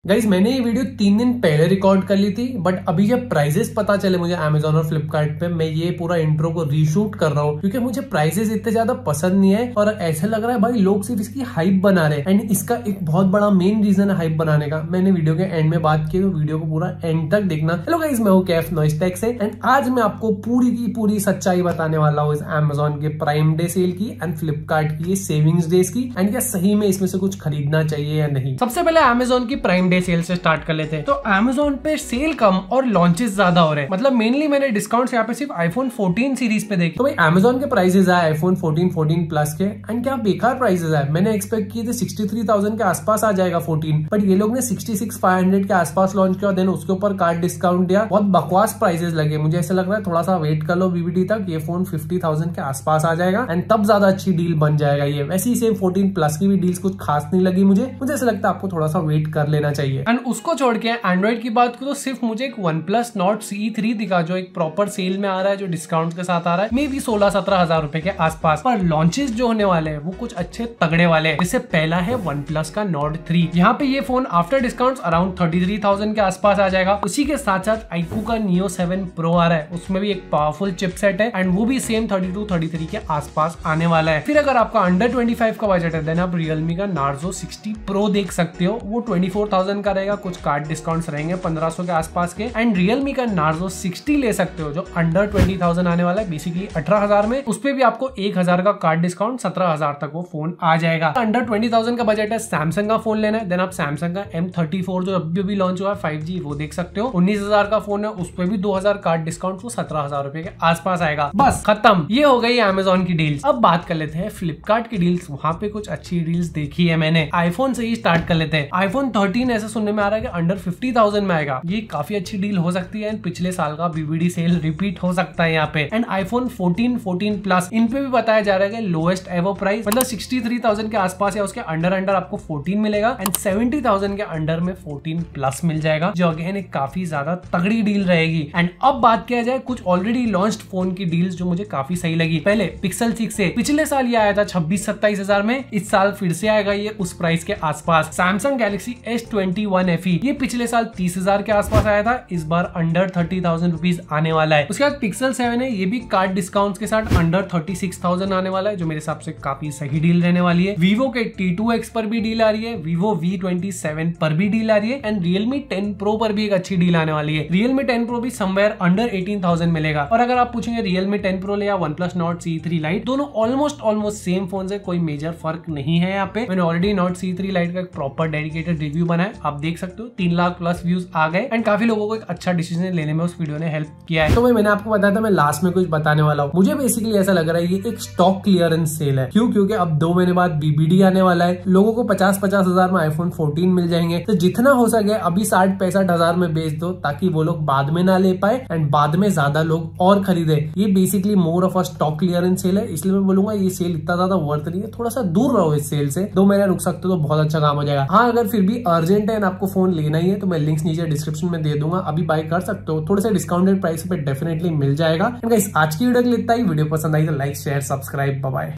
Guys मैंने ये video 3 दिन पहले रिकॉर्ड कर ली थी, बट अभी जब प्राइजेस पता चले मुझे Amazon और फ्लिपकार्ट पे, मैं ये पूरा इंट्रो को रीशूट कर रहा हूँ क्योंकि मुझे प्राइजेस इतने ज्यादा पसंद नहीं है और ऐसा लग रहा है भाई लोग सिर्फ इसकी हाइप बना रहे हैं। एंड इसका एक बहुत बड़ा मेन रीजन है हाइप बनाने का। मैंने वीडियो के एंड में बात की, तो वीडियो को पूरा एंड तक देखना। हेलो गाइस, मैं हूँ कैफ नॉइस टेक से एंड आज मैं आपको पूरी की पूरी सच्चाई बताने वाला हूँ इस Amazon के प्राइम डे सेल की एंड फ्लिपकार्ट की सेविंग्स डेज की, एंड क्या सही में इसमें से कुछ खरीदना चाहिए या नहीं। सबसे पहले Amazon की प्राइम डे सेल से स्टार्ट कर लेते हैं। तो Amazon पे सेल कम और लॉन्चेस ज्यादा हो रहे हैं। मतलब मेनली मैंने डिस्काउंट्स यहाँ पे सिर्फ iPhone 14 सीरीज पे देखे। तो भाई Amazon के प्राइसेस आए iPhone 14, 14 प्लस के, एंड क्या बेकार प्राइसेस आए। मैंने एक्सपेक्ट किए थे 63,000 के आसपास आ जाएगा 14, बट ये लोग ने 66,500 के आसपास लॉन्च किया, देन उसके ऊपर कार्ड डिस्काउंट दिया। बहुत बकवास प्राइसेस लगे। मुझे ऐसा लग रहा है थोड़ा सा वेट कर लो BBD तक, ये फोन 50,000 के आसपास आ जाएगा एंड तब ज्यादा अच्छी डील बन जाएगा ये। वैसे ही सेम 14 प्लस की भी डील्स कुछ खास नहीं लगी मुझे ऐसा लगता है आपको थोड़ा सा वेट कर लेना चाहिए। एंड उसको छोड़ के एंड्रॉइड की बात करो तो सिर्फ मुझे एक OnePlus Nord CE3 दिखा जो एक प्रॉपर सेल में आ रहा है, जो डिस्काउंट के साथ आ रहा है, मे भी 16-17 हजार रुपए के आसपास। पर लॉन्चेस जो होने वाले हैं वो कुछ अच्छे तगड़े वाले हैं। जिससे पहला है OnePlus का Nord 3। यहाँ पे ये फोन आफ्टर डिस्काउंट अराउंड 33,000 के आसपास आ जाएगा। उसी के साथ साथ iQOO का Neo 7 Pro आ रहा है, उसमें भी एक पावरफुल चिपसेट है एंड वो भी सेम 32-33 के आसपास आने वाला है। फिर अगर आपका अंडर 25 का बजट है देन आप Realme का Narzo 60 Pro देख सकते हो। वो 24,000 का रहेगा, कुछ कार्ड डिस्काउंट्स रहेंगे 1500 के आसपास के। एंड Realme का Narzo 60 ले सकते हो जो अंडर 20,000 आने वाला है, बेसिकली 18,000 में। उस पे भी आपको 1,000 का कार्ड डिस्काउंट, 17,000 तक वो फोन आ जाएगा। अंडर 20,000 का बजट है, सैमसंग का फोन लेना है देन आप सैमसंग का M34 जो अभी लॉन्च हुआ है 5G वो देख सकते हो। 19,000 का फोन है, उस पे भी 2,000 कार्ड डिस्काउंट, वो 17,000 रुपए के आसपास आएगा। बस खत्म, ये हो गई Amazon की डील्स। अब बात कर लेते हैं फ्लिपकार्ट की डील्स। वहां पे कुछ अच्छी डील्स देखी है मैंने। आईफोन से ही स्टार्ट कर लेते हैं। iPhone 13 ऐसा सुनने में आ रहा है कि अंडर 50,000 में आएगा। ये काफी अच्छी डील हो सकती है एंड पिछले साल का BBD सेल रिपीट हो सकता है यहाँ पे। एंड iPhone 14, 14 प्लस इन पे भी बताया जा रहा है कि लोएस्ट एवर प्राइस मतलब 63,000 के आसपास या उसके अंडर आपको 14 मिलेगा एंड 70,000 के अंडर में 14 प्लस मिल जाएगा, जो अगेन एक काफी ज्यादा तगड़ी डील रहेगी। एंड अब बात किया जाए कुछ ऑलरेडी लॉन्च्ड फोन की डील्स जो मुझे काफी सही लगी। पहले Pixel 6 से पिछले साल ये आया था 26-27 हजार में, इस साल फिर से आएगा ये उस प्राइस के आसपास। Samsung Galaxy S21 FE ये पिछले साल 30,000 के आसपास आया था, इस बार अंडर 30,000 रुपीज आने वाला है। उसके बाद Pixel 7 है, ये भी कार्ड डिस्काउंट के साथ अंडर 36,000 आने वाला है, जो मेरे हिसाब से काफी सही डील रहने वाली है। Vivo के T2X पर भी डील आ रही है, Vivo V27 पर भी डील आ रही है एंड Realme 10 Pro पर भी एक अच्छी डील आने वाली है। Realme 10 Pro भी समवेयर अंडर 18,000 मिलेगा। और अगर आप पूछेंगे Realme 10 Pro ले या OnePlus Nord CE3 Lite, दोनों ऑलमोस्ट सेम फोन है, कोई मेजर फर्क नहीं है यहाँ पे। मैंने ऑलरेडी Nord CE3 Lite का एक प्रॉपर डेडिकेटेड रिव्यू बनाया, आप देख सकते हो। 3 लाख प्लस व्यूज आ गए एंड काफी लोगों को एक अच्छा डिसीजन लेने में उस वीडियो ने हेल्प किया है। तो मैंने आपको बताया था मैं लास्ट में कुछ बताने वाला हूँ। मुझे बेसिकली ऐसा लग रहा है ये एक स्टॉक क्लियरेंस सेल है। क्यों? क्योंकि अब 2 महीने बाद BBD आने वाला है। लोगों को 50-50 हजार में iPhone 14 मिल जाएंगे, तो जितना हो सके अभी 60-65 हजार में बेच दो ताकि वो लोग बाद में ना ले पाए एंड बाद में ज्यादा लोग और खरीदे। ये basically more of a stock clearance sale है, इसलिए मैं बोलूंगा ये सेल इतना ज्यादा वर्थ नहीं है। थोड़ा सा दूर रहो इस सेल से, 2 महीने रुक सकते हो तो बहुत अच्छा काम हो जाएगा। हाँ, अगर फिर भी अर्जेंट है आपको फोन लेना ही है तो मैं लिंक्स नीचे डिस्क्रिप्शन में दे दूंगा, अभी बाय कर सकते हो। थोड़े से डिस्काउंटेड प्राइस पे डेफिनेटली मिल जाएगा। आज की वीडियो के लिए इतना ही। वीडियो पसंद आई तो like, share, subscribe. Bye bye.